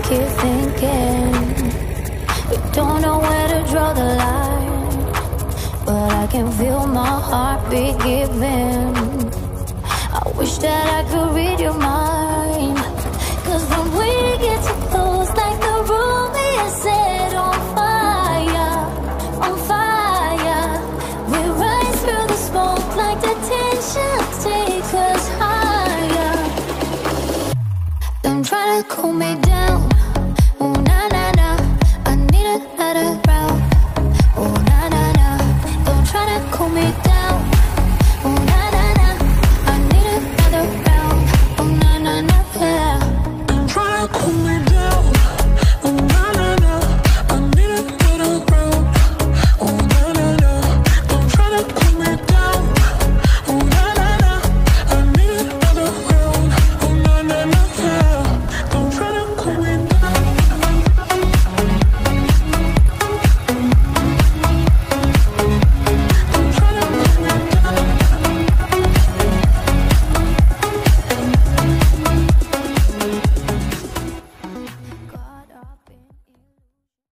keep thinking we don't know where to draw the line, but I can feel my heartbeat giving. I wish that I could read your mind, 'cause when we get too close, like the room is set on fire, on fire. We rise through the smoke like the tension takes us higher. Don't try to cool me down.